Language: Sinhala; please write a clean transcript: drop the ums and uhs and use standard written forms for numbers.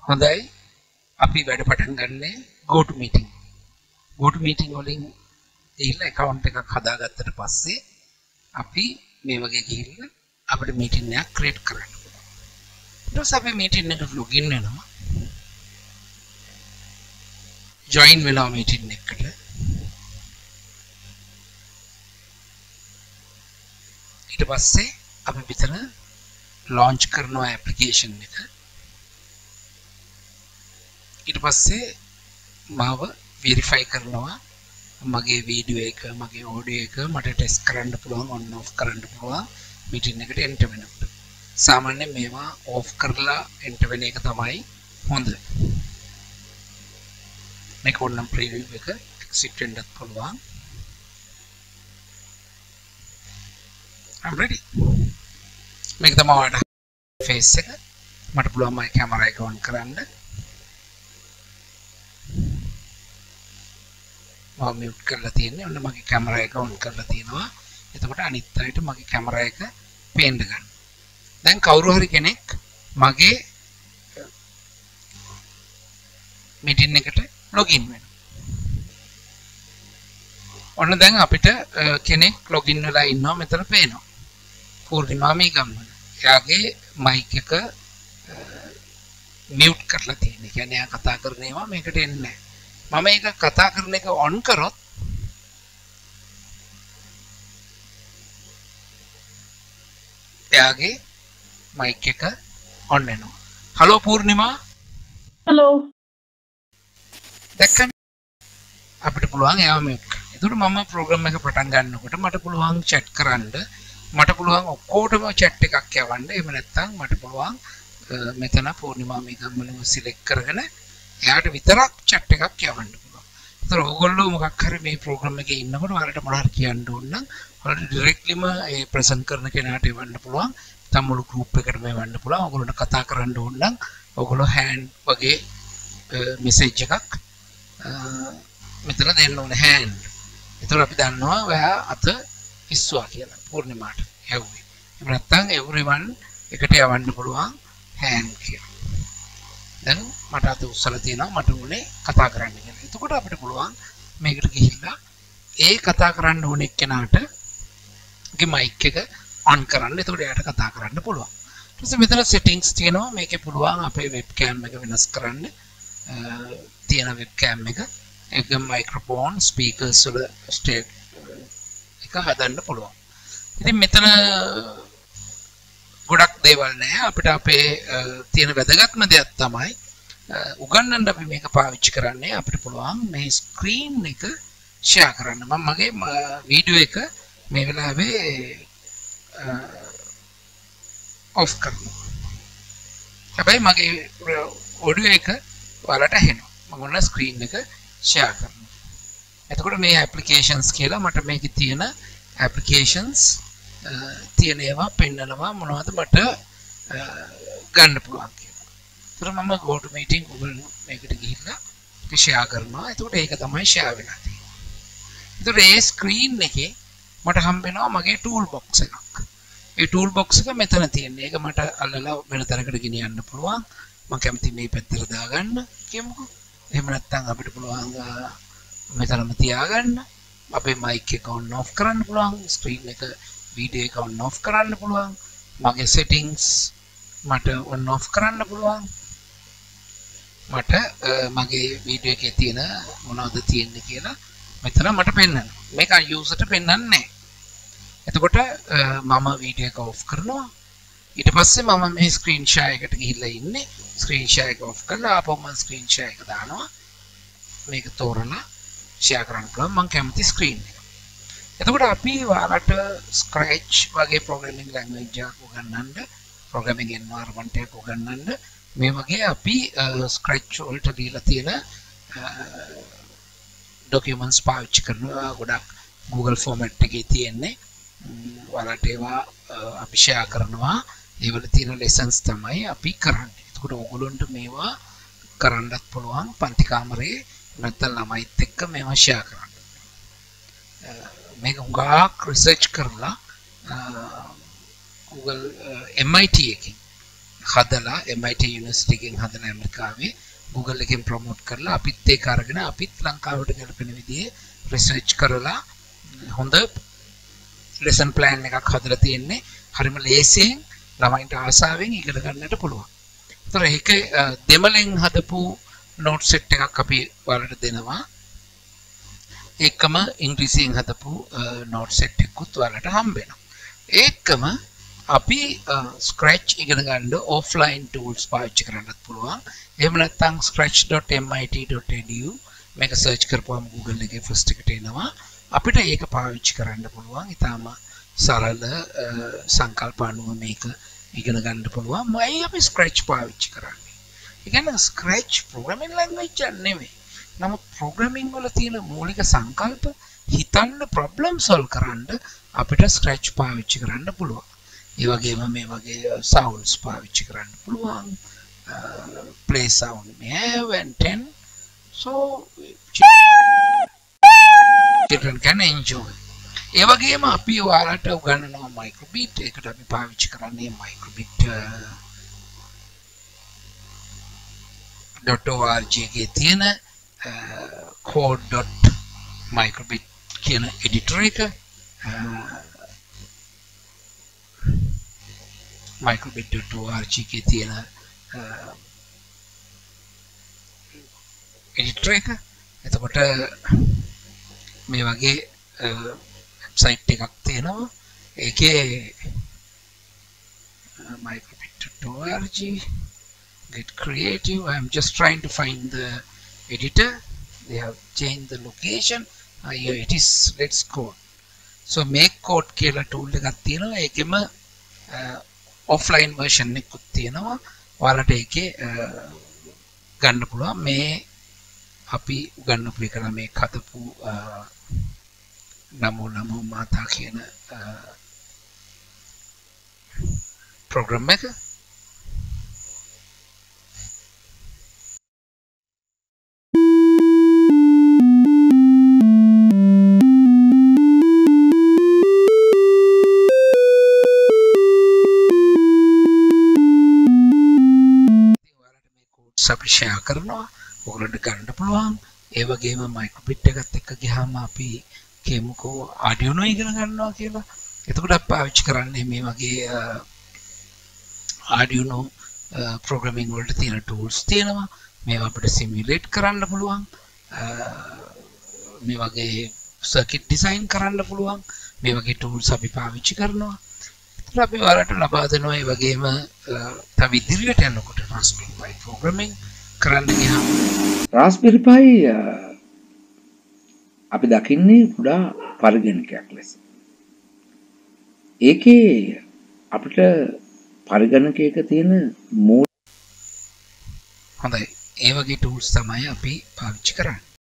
හොඳයි අපි වැඩ පටන් ගන්නේ go to meeting. go to meeting වලින් ගිහිල්ලා account එකක් හදාගත්තට පස්සේ අපි මේ වගේ ගිහිල්ලා අපිට meeting එකක් create කරන්න පුළුවන්. ඊට පස්සේ අපි meeting එකට login වෙනවා. join වෙලා meeting එකට. ඊට පස්සේ අපි විතර launch කරනවා application එක. ඊට පස්සේ මාව verify කරනවා මගේ වීඩියෝ එක මගේ ඔඩියෝ එක මට ටෙස්ට් කරන්න පුළුවන් on off කරන්න පුළුවන් meeting එකට enter වෙනකොට. සාමාන්‍යයෙන් මේවා off කරලා enter වෙන එක තමයි හොඳ. මේක ඕනම් preview එක exit වෙන්නත් පුළුවන්. I'm ready. මේක තමයි ඔයාලට face එක. මට පුළුවන් මගේ කැමරා එක on කරන්න. මම මියුට් කරලා තියෙන්නේ. ඔන්න මගේ කැමරා එක ඔන් කරලා තියෙනවා. එතකොට අනිත් අයට මගේ කැමරා එක පේන්න ගන්න. දැන් කවුරු හරි කෙනෙක් මගේ මීටින් එකට ලොගින් වෙනවා. ඔන්න දැන් අපිට කෙනෙක් ලොගින් වෙලා ඉන්නවා මෙතන පේනවා. පූර්ණිමා මේ ගම්මන. එයාගේ මයික් එක මියුට් කරලා තියෙනවා. කියන්නේ එයා කතා කරන ඒවා මේකට එන්නේ නැහැ. මම ඒක කතා කරන එක on කරොත් එයාගේ මයික් එක on වෙනවා. හලෝ පූර්ණිමා. හලෝ. දැක්කම අපිට පුළුවන් එයාව මියුට් කරන්න. ඒකට මම ප්‍රෝග්‍රෑම් එක පටන් ගන්නකොට මට පුළුවන් chat කරන්න. මට පුළුවන් ඔක්කොටම chat එකක් යවන්න. එහෙම නැත්නම් මට පුළුවන් මෙතන පූර්ණිමා මේකම සිලෙක්ට් කරගෙන එයාට විතරක් chat එකක් යවන්න පුළුවන්. ඒතර ඕගොල්ලෝ මොකක් හරි මේ ප්‍රෝග්‍රෑම් එකේ ඉන්නකොට ඔයාලට මොනවද කියන්න ඕන නම් ඔයාලට ඩිරෙක්ට්ලිම ඒ ප්‍රසන්ට් කරන කෙනාට එවන්න පුළුවන්. නැත්නම් මුළු ගෲප් එකටම එවන්න පුළුවන්. ඔයගොල්ලන්ට කතා කරන්න ඕන නම් ඔයගොල්ලෝ hand වගේ message එකක් මෙතන දෙන්න ඕනේ hand. ඒතර අපි දන්නවා ඔයා අත ඉස්සුවා කියලා පූර්ණිමාට යවුවේ. එහෙම නැත්නම් everyone එකට යවන්න පුළුවන් hand කියලා. දැන් මට අත උස්සලා තියෙනවා මට උනේ කතා කරන්න කියලා. එතකොට අපිට පුළුවන් මේකට ගිහිල්ලා ඒ කතා කරන්න ඕන එක්කෙනාට ගේ මයික් එක on කරන්න. එතකොට එයාට කතා කරන්න පුළුවන්. ඊට පස්සේ මෙතන settings තියෙනවා. මේකේ පුළුවන් අපේ webcam එක වෙනස් කරන්න. තියෙන webcam එක ඒක microphone speakers වල state එක හදන්න පුළුවන්. ඉතින් මෙතන ගොඩක් දේවල් නැහැ. අපිට අපේ තියෙන වැදගත්ම දෙයක් තමයි උගන්නන්න අපි මේක පාවිච්චි කරන්නේ. අපිට පුළුවන් මේ ස්ක්‍රීන් එක ෂෙයා කරන්න. මම මගේ වීඩියෝ එක මේ වෙලාවේ ඔෆ් කරනවා. හැබැයි මගේ ඔඩියෝ එක ඔයාලට ඇහෙනවා. මම ඔන්න ස්ක්‍රීන් එක ෂෙයා කරනවා. එතකොට මේ ඇප්ලිකේෂන්ස් කියලා මට මේකේ තියෙන ඇප්ලිකේෂන්ස් තියෙන ඒවා පෙන්නනවා මොනවද මට ගන්න පුළුවන් කියලා. ඒතර මම go to meeting Google මේකට ගිහිල්ලා ඒක ෂෙයා කරනවා. එතකොට ඒක තමයි ෂෙයා වෙලා තියෙන්නේ. ඒතර ඒ ස්ක්‍රීන් එකේ මට හම්බ වෙනවා මගේ ටූල් බොක්ස් එකක්. ඒ ටූල් බොක්ස් එක මෙතන තියෙන්නේ. ඒක මට අල්ලලා වෙන තැනකට ගෙනියන්න පුළුවන්. මම කැමති මේ පැත්තට දාගන්න කියමුකෝ. එහෙම නැත්නම් අපිට පුළුවන් මෙතනම තියාගන්න. අපේ මයික් එක on off කරන්න පුළුවන්. ස්ක්‍රීන් එක වීඩියෝ එක on off කරන්න පුළුවන්. මගේ settings මට on off කරන්න පුළුවන්. මට මගේ වීඩියෝ එකේ තියෙන මොනවද තියෙන්නේ කියලා මෙතන මට පෙන්වනවා. මේක user-ට පෙන්වන්නේ නැහැ. එතකොට මම වීඩියෝ එක off කරනවා. ඊට පස්සේ මම මේ screen share එකට ගිහිල්ලා ඉන්නේ. screen share එක off කරලා ආපහු මම screen share එක දානවා. මේක තෝරලා share කරන්න පුළුවන් මම කැමති screen එක. එතකොට අපි ඔයාලට scratch වගේ programming language එකක් උගන්වන්න programming environment එකක් උගන්වන්න මේ වගේ අපි scratch වලට දීලා තියෙන documents පාවිච්චි කරනවා. ගොඩක් Google format එකේ තියෙන්නේ. ඔයාලට ඒවා අපි share කරනවා. ඒවල තියෙන lessons තමයි අපි කරන්නේ. එතකොට ඕගොල්ලන්ට මේවා කරන්නත් පුළුවන් පන්ති කාමරේ නැත්නම් ළමයිත් එක්ක මේවා share කරන්න. මේක උගාක් රිසර්ච් කරලා Google MIT එකකින් හදලා MIT යුනිවර්සිටි එකෙන් හදලා ඇමරිකාවේ Google එකෙන් ප්‍රොමෝට් කරලා අපිත් ඒක අරගෙන අපිත් ලංකාවට ගැලපෙන විදිහේ රිසර්ච් කරලා හොඳ ලෙසන් ප්ලෑන් එකක් හදලා තියෙන්නේ. හරිම ලේසියෙන් ළමයින්ට ආසාවෙන් ඉගෙන ගන්නට පුළුවන්. ඒතර ඒක දෙමළෙන් හදපු නෝට් සෙට් එකක් අපි ඔයාලට දෙනවා. ඒකම ඉංග්‍රීසියෙන් හදපු නෝට් සෙට් එකකුත් ඔයාලට හම්බ වෙනවා. ඒකම අපි ස්ක්‍රැච් ඉගෙන ගන්න ඔෆ්ලයින් ටූල්ස් පාවිච්චි කරන්නත් පුළුවන්. එහෙම නැත්නම් scratch.mit.edu මේක සර්ච් කරපුවම Google එකේ ෆස්ට් එකට එනවා. අපිට ඒක පාවිච්චි කරන්න පුළුවන්. ඊටාම සරල සංකල්ප අනුව මේක ඉගෙන ගන්න පුළුවන්. මයි අපි ස්ක්‍රැච් පාවිච්චි කරන්නේ. ඒ කියන්නේ ස්ක්‍රැච් ප්‍රෝග්‍රෑමින් ලැන්ග්වේජ් එක නෙමෙයි. නමුත් ප්‍රෝග්‍රෑමින් වල තියෙන මූලික සංකල්ප හිතන්න ප්‍රොබ්ලම් සොල්ව් කරන්න අපිට ස්ක්‍රැච් පාවිච්චි කරන්න පුළුවන්. ඒ වගේම මේ වගේ සවුන්ඩ්ස් පාවිච්චි කරන්න පුළුවන්. play sound may have and 10 so children can enjoy. ඒ වගේම අපි ඔයාලට උගන්වනවා microbit. ඒකට අපි පාවිච්චි කරන්නේ microbit.org එකේ තියෙන code.microbit කියන editor එක. microbit.org එකේ තියෙන editor එක. එතකොට මේ වගේ වෙබ්සයිට් එකක් තියෙනවා. ඒකේ microbit.org get creative. I am just trying to find the editor. They have changed the location. Here it is. Let's code. So make code කියලා tool එකක් තියෙනවා. ඒකෙම offline version එකකුත් තියෙනවා. ඔයාලට ඒකේ ගන්න පුළුවන්. මේ අපි උගන්වපු එක මේ හදපු නමෝ මාතා කියන ප්‍රෝග්‍රෑම් එක. අපි ෂෙයා කරනවා. ඔයගොල්ලන්ට ගන්න පුළුවන්. ඒ වගේම මයික්‍රොබිට් එකත් එක්ක ගියාම අපි කියමුකෝ ආඩියෝනෝ ඉගෙන ගන්නවා කියලා. එතකොට අපි පාවිච්චි කරන්නේ මේ වගේ ආඩියෝනෝ ප්‍රෝග්‍රෑමින් වලට තියෙන ටූල්ස් තියෙනවා. මේවා අපිට සිමියුලේට් කරන්න පුළුවන්. මේ වගේ සර්කිට් ඩිසයින් කරන්න පුළුවන්. මේ වගේ ටූල්ස් අපි පාවිච්චි කරනවා. ඒත් අපි ඔයාලට ලබා දෙනවා. ඒ වගේම තව ඉදිරියට යනකොට Raspberry Pi programming කරන්න ගියාම Raspberry Pi අපි දකින්නේ කුඩා පරිගණකයක් ලෙස. ඒකේ අපිට පරිගණකයක තියෙන හොඳයි. ඒ වගේ ටූල්ස් තමයි අපි පාවිච්චි කරන්නේ.